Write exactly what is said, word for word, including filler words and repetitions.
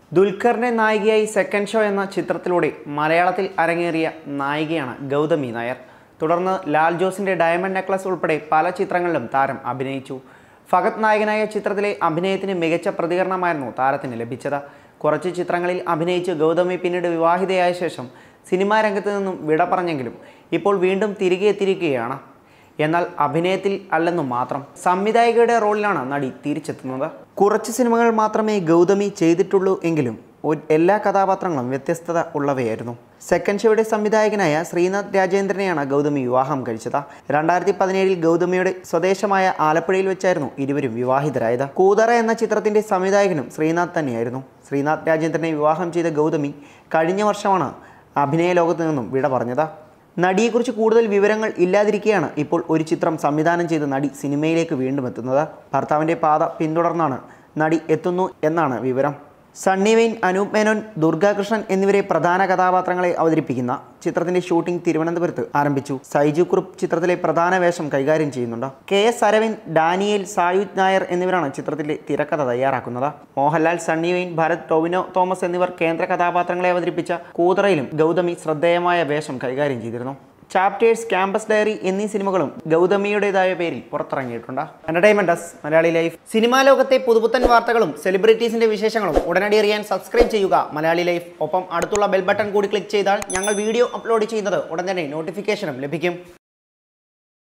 ദുൽഖറിന്റെ നായികയായി second show എന്ന ചിത്രത്തിലൂടെ മലയാളത്തിൽ അരങ്ങേറിയ നായികയാണ് ഗൗതമി നായർ. തുടർന്ന് ലാൽ ജോസിന്റെ ഡയമണ്ട് നെക്ലസ് ഉൾപ്പെടെ പല ചിത്രങ്ങളിലും താരം അഭിനയിച്ചു. ഫഹദ് നായകനായ ചിത്രത്തിലെ അഭിനയത്തിന് മികച്ച പ്രതികരണമായിരുന്നു താരത്തിന് ലഭിച്ചത്. കുറച്ച് ചിത്രങ്ങളിൽ അഭിനയിച്ച് ഗൗതമി പിന്നീട് വിവാഹിതയായ ശേഷം സിനിമാ രംഗത്ത് നിന്നും വിട പറഞ്ഞെങ്കിലും ഇപ്പോൾ വീണ്ടും തിരികെ എത്തിയിരിക്കുകയാണ്. എന്നാൽ അഭിനയത്തിൽ അല്ലെന്നു മാത്രം. സംവിധായികയുടെ റോളിലാണ് നടി തിരിച്ചെത്തുന്നത്. കുറച്ച് സിനിമകൾ മാത്രമേ ഗൗതമി ചെയ്തിട്ടുള്ളൂ എങ്കിലും എല്ലാ കഥാപാത്രങ്ങളും വ്യത്യസ്തത ഉള്ളവയായിരുന്നു. സെക്കൻഡ് ഷോയുടെ സംവിധായകനായ ശ്രീനാഥ് രാജേന്ദ്രനെയാണ് ഗൗതമി വിവാഹം കഴിച്ചത്. രണ്ടായിരത്തി പതിനേഴിൽ ഗൗതമിയുടെ സ്വദേശമായ ആലപ്പുഴയിൽ വെച്ചായിരുന്നു ഇരുവരും വിവാഹിതരായത്. കൂതറ എന്ന ചിത്രത്തിന്റെ സംവിധായകനും ശ്രീനാഥ് തന്നെയായിരുന്നു. ശ്രീനാഥ് രാജേന്ദ്രനെ വിവാഹം ചെയ്ത ഗൗതമി കഴിഞ്ഞ വർഷമാണ് അഭിനയ ലോകത്ത് നിന്നും വിട പറഞ്ഞത്. നടിയെക്കുറിച്ച് കൂടുതൽ വിവരങ്ങൾ ഇല്ലാതിരിക്കെയാണ് ഇപ്പോൾ ഒരു ചിത്രം സംവിധാനം ചെയ്ത് നടി സിനിമയിലേക്ക് വീണ്ടും എത്തുന്നത്. ഭർത്താവിൻ്റെ പാത പിന്തുടർന്നാണ് നടി എത്തുന്നു എന്നാണ് വിവരം. സണ്ണി വെയിൻ, അനൂപ് മേനോൻ, ദുർഗാകൃഷ്ണൻ എന്നിവരെ പ്രധാന കഥാപാത്രങ്ങളെ അവതരിപ്പിക്കുന്ന ചിത്രത്തിന്റെ ഷൂട്ടിംഗ് തിരുവനന്തപുരത്ത് ആരംഭിച്ചു. സൈജു കുറുപ്പ് ചിത്രത്തിലെ പ്രധാന വേഷം കൈകാര്യം ചെയ്യുന്നുണ്ട്. കെ എസ് അരവിന്ദ്, ഡാനിയേൽ, സായുജ് നായർ എന്നിവരാണ് ചിത്രത്തിലെ തിരക്കഥ തയ്യാറാക്കുന്നത്. മോഹൻലാൽ, സണ്ണി വെയിൻ, ഭരത്, ടൊവിനോ തോമസ് എന്നിവർ കേന്ദ്ര കഥാപാത്രങ്ങളെ അവതരിപ്പിച്ച കൂതറയിലും ഗൗതമി ശ്രദ്ധേയമായ വേഷം കൈകാര്യം ചെയ്തിരുന്നു. ചാപ്റ്റേഴ്സ്, ക്യാമ്പസ് ഡയറി എന്നീ സിനിമകളും ഗൗതമിയുടേതായ പേരിൽ പുറത്തിറങ്ങിയിട്ടുണ്ട്. Entertainment desk, Malayali life. സിനിമാ ലോകത്തെ പുതുപുത്തൻ വാർത്തകളും സെലിബ്രിറ്റീസിന്റെ വിശേഷങ്ങളും ഉടനടി അറിയാൻ സബ്സ്ക്രൈബ് ചെയ്യുക മലയാളി ലൈഫ്. ഒപ്പം അടുത്തുള്ള ബെൽ ബട്ടൺ കൂടി ക്ലിക്ക് ചെയ്താൽ ഞങ്ങൾ വീഡിയോ അപ്ലോഡ് ചെയ്യുന്നത് ഉടൻ തന്നെ നോട്ടിഫിക്കേഷനും ലഭിക്കും.